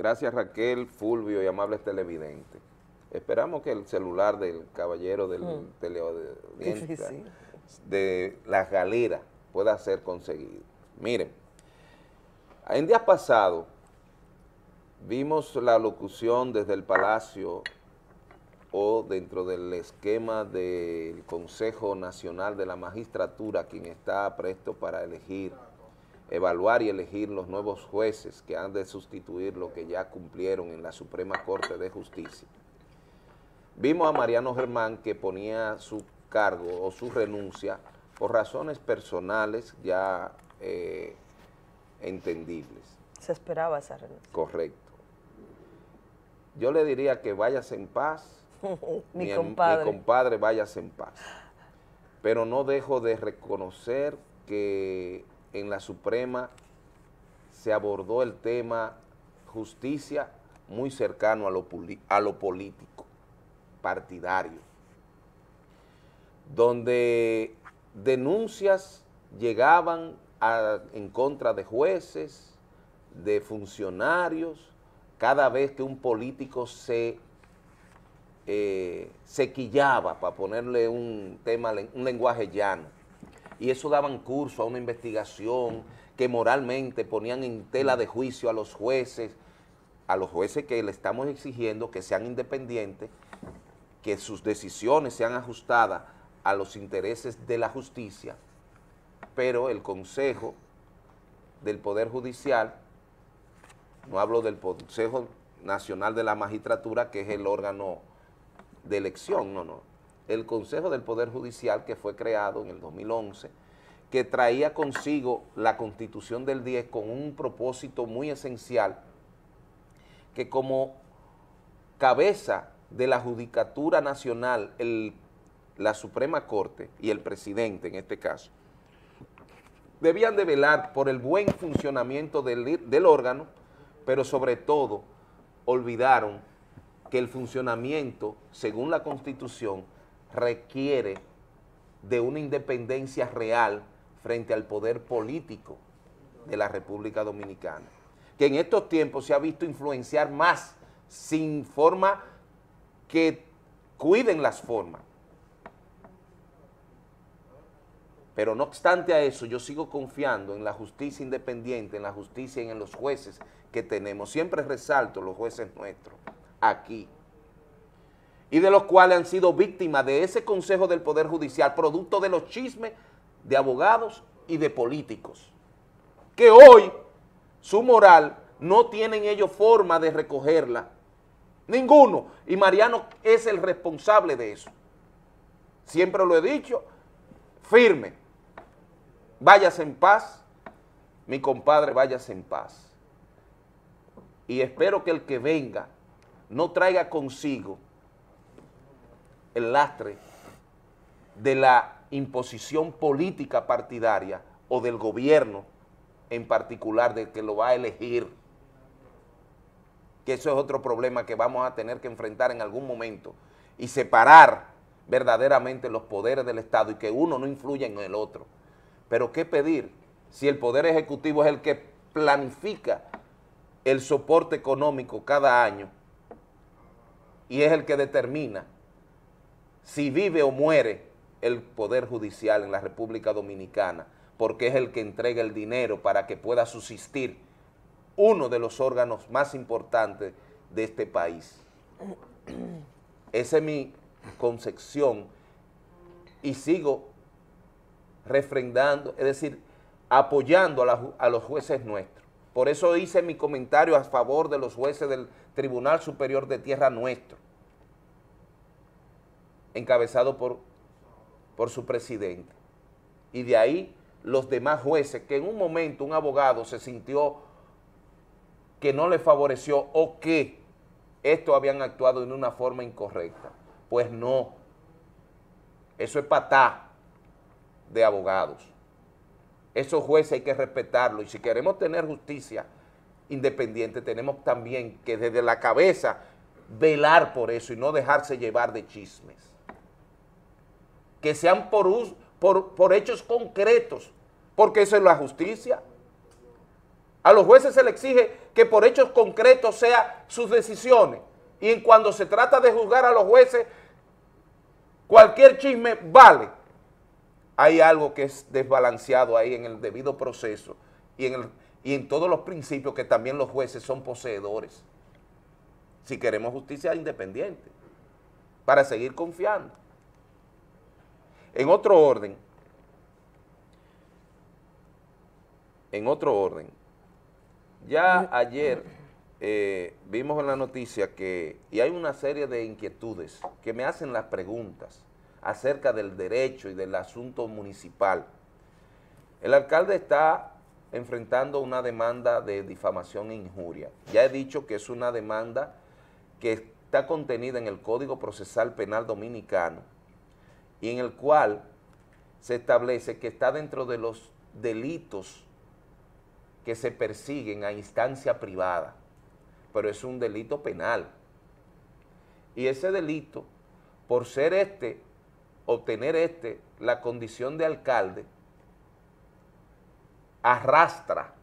Gracias Raquel, Fulvio y amables televidentes. Esperamos que el celular del caballero del teleaudiencia de Las Galeras pueda ser conseguido. Miren, en días pasados vimos la locución desde el Palacio o dentro del esquema del Consejo Nacional de la Magistratura, quien está presto para evaluar y elegir los nuevos jueces que han de sustituir lo que ya cumplieron en la Suprema Corte de Justicia. Vimos a Mariano Germán que ponía su cargo o su renuncia por razones personales ya entendibles. Se esperaba esa renuncia. Correcto. Yo le diría que váyase en paz, mi compadre váyase en paz, pero no dejo de reconocer que en la Suprema se abordó el tema justicia muy cercano a lo político, partidario, donde denuncias llegaban en contra de jueces, de funcionarios, cada vez que un político se quillaba, para ponerle un lenguaje llano, y eso daban curso a una investigación que moralmente ponían en tela de juicio a los jueces que le estamos exigiendo que sean independientes, que sus decisiones sean ajustadas a los intereses de la justicia, pero el Consejo del Poder Judicial, no hablo del Consejo Nacional de la Magistratura, que es el órgano de elección, no, el Consejo del Poder Judicial, que fue creado en el 2011, que traía consigo la Constitución del 10 con un propósito muy esencial, que como cabeza de la Judicatura Nacional, la Suprema Corte y el presidente en este caso, debían de velar por el buen funcionamiento del órgano, pero sobre todo olvidaron que el funcionamiento, según la Constitución, requiere de una independencia real frente al poder político de la República Dominicana, que en estos tiempos se ha visto influenciar más sin forma que cuiden las formas. Pero no obstante a eso, yo sigo confiando en la justicia independiente, en la justicia y en los jueces que tenemos. Siempre resalto los jueces nuestros aquí, y de los cuales han sido víctimas de ese Consejo del Poder Judicial, producto de los chismes de abogados y de políticos, que hoy su moral no tienen ellos forma de recogerla, ninguno, y Mariano es el responsable de eso. Siempre lo he dicho, firme, váyase en paz, mi compadre, váyase en paz, y espero que el que venga no traiga consigo el lastre de la imposición política partidaria o del gobierno en particular del que lo va a elegir, que eso es otro problema que vamos a tener que enfrentar en algún momento, y separar verdaderamente los poderes del Estado y que uno no influya en el otro. Pero ¿qué pedir si el Poder Ejecutivo es el que planifica el soporte económico cada año y es el que determina si vive o muere el Poder Judicial en la República Dominicana, porque es el que entrega el dinero para que pueda subsistir uno de los órganos más importantes de este país? Esa es mi concepción y sigo refrendando, es decir, apoyando a los jueces nuestros. Por eso hice mi comentario a favor de los jueces del Tribunal Superior de Tierra nuestro, encabezado por su presidente. Y de ahí los demás jueces, que en un momento un abogado se sintió que no le favoreció o que estos habían actuado de una forma incorrecta. Pues no, eso es patá de abogados. Esos jueces hay que respetarlos, y si queremos tener justicia independiente, tenemos también que desde la cabeza velar por eso y no dejarse llevar de chismes. Que sean por hechos concretos, porque eso es la justicia. A los jueces se les exige que por hechos concretos sean sus decisiones. Y cuando se trata de juzgar a los jueces, cualquier chisme vale. Hay algo que es desbalanceado ahí en el debido proceso y en todos los principios que también los jueces son poseedores. Si queremos justicia independiente, para seguir confiando. En otro orden, ya ayer vimos en la noticia que, y hay una serie de inquietudes que me hacen las preguntas acerca del derecho y del asunto municipal. El alcalde está enfrentando una demanda de difamación e injuria. Ya he dicho que es una demanda que está contenida en el Código Procesal Penal Dominicano y en el cual se establece que está dentro de los delitos que se persiguen a instancia privada, pero es un delito penal. Y ese delito, por ser obtener la condición de alcalde, arrastra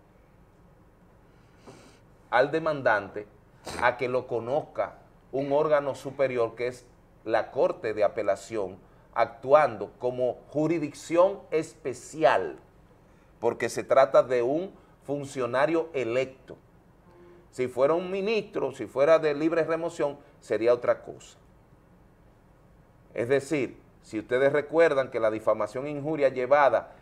al demandante a que lo conozca un órgano superior que es la Corte de Apelación, actuando como jurisdicción especial, porque se trata de un funcionario electo. Si fuera un ministro, si fuera de libre remoción, sería otra cosa. Es decir, si ustedes recuerdan que la difamación e injuria llevada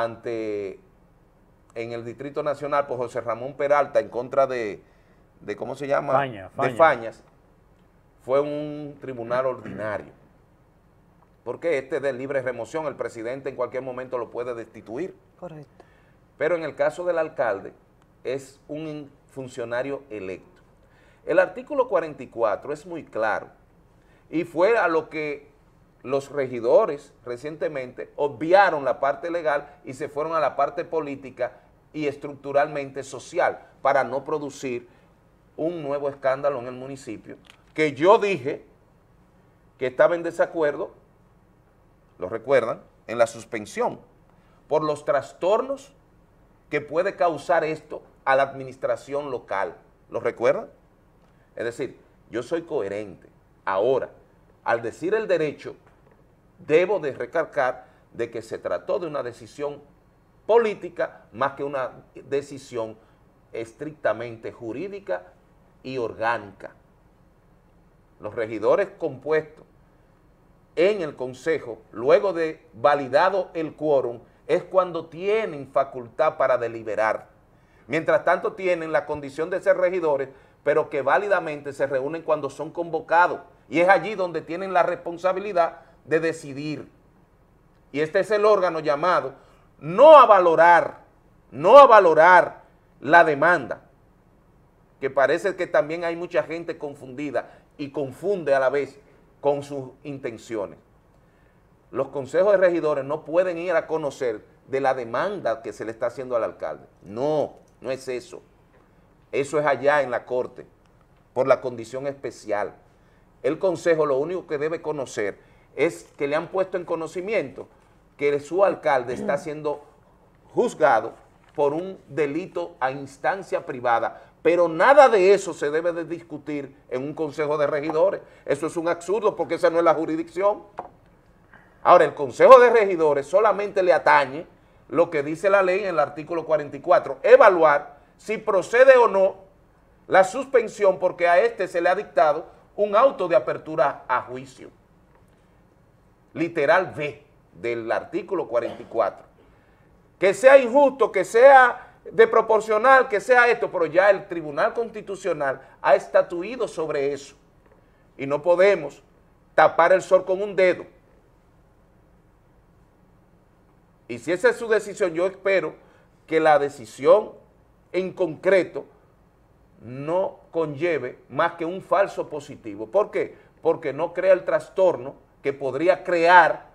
en el Distrito Nacional por José Ramón Peralta en contra de ¿cómo se llama? De Fañas, fue un tribunal ordinario. Porque de libre remoción, el presidente en cualquier momento lo puede destituir. Correcto. Pero en el caso del alcalde es un funcionario electo. El artículo 44 es muy claro y fue a lo que los regidores recientemente obviaron la parte legal y se fueron a la parte política y estructuralmente social para no producir un nuevo escándalo en el municipio, que yo dije que estaba en desacuerdo, lo recuerdan, en la suspensión por los trastornos que puede causar esto a la administración local. ¿Lo recuerdan? Es decir, yo soy coherente. Ahora, al decir el derecho, debo de recalcar de que se trató de una decisión política más que una decisión estrictamente jurídica y orgánica. Los regidores compuestos en el consejo, luego de validado el quórum, es cuando tienen facultad para deliberar. Mientras tanto tienen la condición de ser regidores, pero que válidamente se reúnen cuando son convocados. Y es allí donde tienen la responsabilidad de decidir. Y este es el órgano llamado no a valorar la demanda, que parece que también hay mucha gente confundida y confunde a la vez con sus intenciones. Los consejos de regidores no pueden ir a conocer de la demanda que se le está haciendo al alcalde. No, no es eso. Eso es allá en la corte, por la condición especial. El consejo lo único que debe conocer es que le han puesto en conocimiento que su alcalde está siendo juzgado por un delito a instancia privada, pero nada de eso se debe de discutir en un consejo de regidores. Eso es un absurdo porque esa no es la jurisdicción. Ahora, el consejo de regidores solamente le atañe lo que dice la ley en el artículo 44, evaluar si procede o no la suspensión porque a se le ha dictado un auto de apertura a juicio. Literal B del artículo 44. Que sea injusto, que sea desproporcional, que sea esto, pero ya el Tribunal Constitucional ha estatuido sobre eso. Y no podemos tapar el sol con un dedo. Y si esa es su decisión, yo espero que la decisión en concreto no conlleve más que un falso positivo. ¿Por qué? Porque no crea el trastorno que podría crear,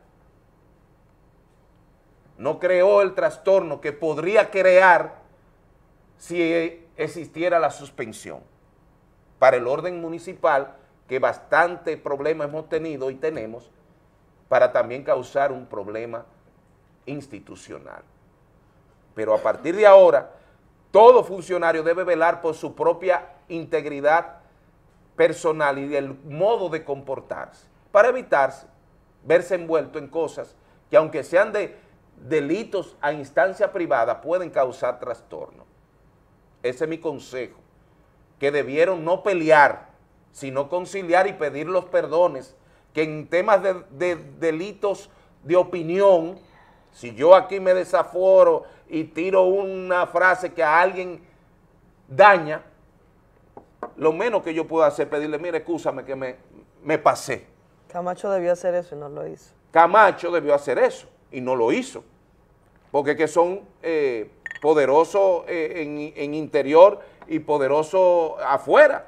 no creó el trastorno que podría crear si existiera la suspensión. Para el orden municipal, que bastante problema hemos tenido y tenemos, para también causar un problema institucional. Pero a partir de ahora, todo funcionario debe velar por su propia integridad personal y el modo de comportarse, para evitar verse envuelto en cosas que, aunque sean de delitos a instancia privada, pueden causar trastorno. Ese es mi consejo, que debieron no pelear, sino conciliar y pedir los perdones, que en temas de delitos de opinión, si yo aquí me desaforo y tiro una frase que a alguien daña, lo menos que yo puedo hacer es pedirle, mire, excúsame que me pasé. Camacho debió hacer eso y no lo hizo. Camacho debió hacer eso y no lo hizo, porque que son poderosos en interior y poderosos afuera.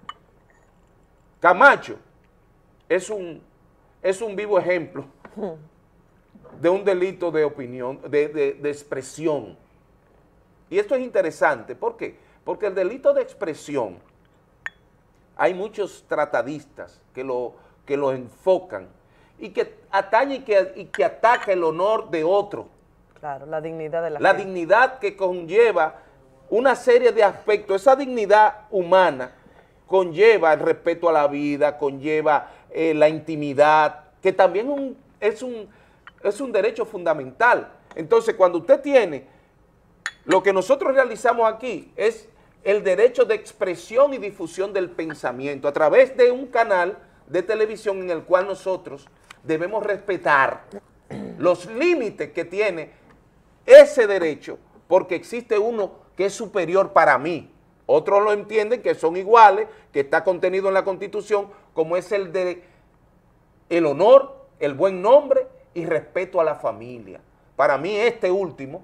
Camacho es un vivo ejemplo de un delito de opinión, de expresión. Y esto es interesante, ¿por qué? Porque el delito de expresión, hay muchos tratadistas que lo enfocan y que atañe y que ataca el honor de otro. Claro, la dignidad de la La gente. dignidad que conlleva una serie de aspectos, esa dignidad humana conlleva el respeto a la vida, conlleva la intimidad, que también es un derecho fundamental. Entonces, cuando usted tiene, lo que nosotros realizamos aquí es el derecho de expresión y difusión del pensamiento a través de un canal de televisión en el cual nosotros debemos respetar los límites que tiene ese derecho, porque existe uno que es superior para mí. Otros lo entienden que son iguales, que está contenido en la Constitución, como es el de el honor, el buen nombre y respeto a la familia. Para mí este último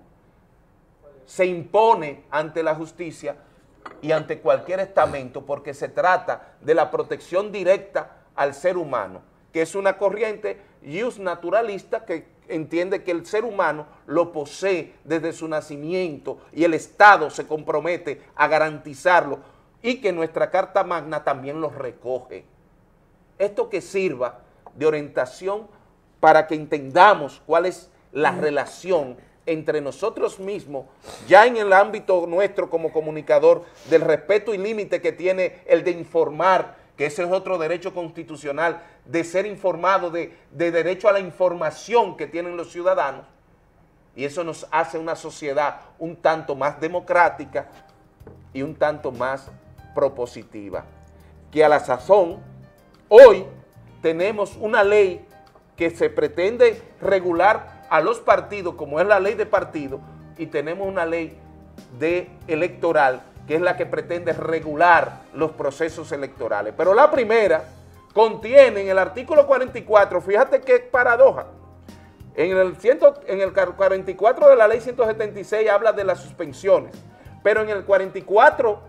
se impone ante la justicia y ante cualquier estamento, porque se trata de la protección directa al ser humano, que es una corriente jus naturalista que entiende que el ser humano lo posee desde su nacimiento y el Estado se compromete a garantizarlo y que nuestra Carta Magna también lo recoge. Esto que sirva de orientación para que entendamos cuál es la relación entre nosotros mismos, ya en el ámbito nuestro como comunicador, del respeto y límite que tiene el de informar, que ese es otro derecho constitucional, de ser informado, de derecho a la información que tienen los ciudadanos, y eso nos hace una sociedad un tanto más democrática y un tanto más propositiva, que a la sazón, hoy tenemos una ley que se pretende regular a los partidos, como es la ley de partido, y tenemos una ley electoral, que es la que pretende regular los procesos electorales. Pero la primera contiene en el artículo 44, fíjate qué paradoja, en el 44 de la ley 176 habla de las suspensiones, pero en el 44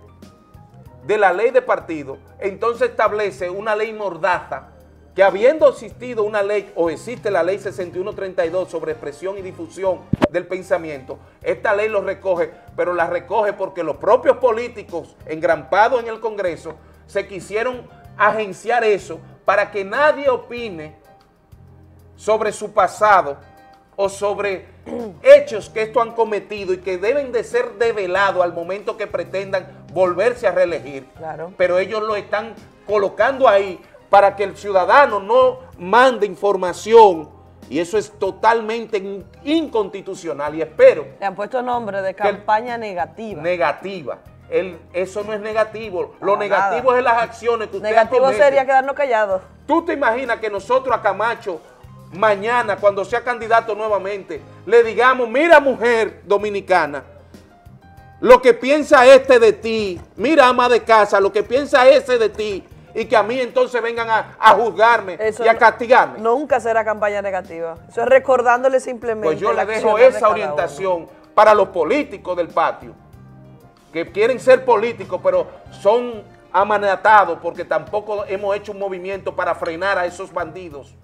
de la ley de partido, entonces establece una ley mordaza, que habiendo existido una ley, o existe la ley 6132 sobre expresión y difusión del pensamiento, esta ley lo recoge, pero la recoge porque los propios políticos engrampados en el Congreso se quisieron agenciar eso para que nadie opine sobre su pasado o sobre hechos que estos han cometido y que deben de ser develados al momento que pretendan volverse a reelegir. Claro. Pero ellos lo están colocando ahí para que el ciudadano no mande información, y eso es totalmente inconstitucional, y espero... Le han puesto nombre de campaña negativa. Negativa. Eso no es negativo, lo negativo es en las acciones que usted negativo acomete. Sería quedarnos callados. ¿Tú te imaginas que nosotros a Camacho, mañana, cuando sea candidato nuevamente, le digamos, mira mujer dominicana, lo que piensa este de ti, mira ama de casa, lo que piensa ese de ti, y que a mí entonces vengan a juzgarme y a castigarme? Nunca será campaña negativa. Eso es recordándole simplemente. Pues yo la le dejo acción de esa cada orientación para los políticos del patio, que quieren ser políticos, pero son amanatados porque tampoco hemos hecho un movimiento para frenar a esos bandidos.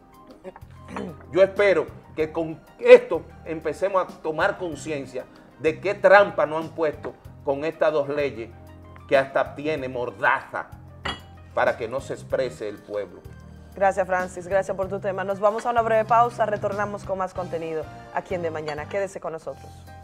Yo espero que con esto empecemos a tomar conciencia de qué trampa nos han puesto con estas dos leyes que hasta tiene mordaza para que no se exprese el pueblo. Gracias, Francis. Gracias por tu tema. Nos vamos a una breve pausa. Retornamos con más contenido aquí en De Mañana. Quédese con nosotros.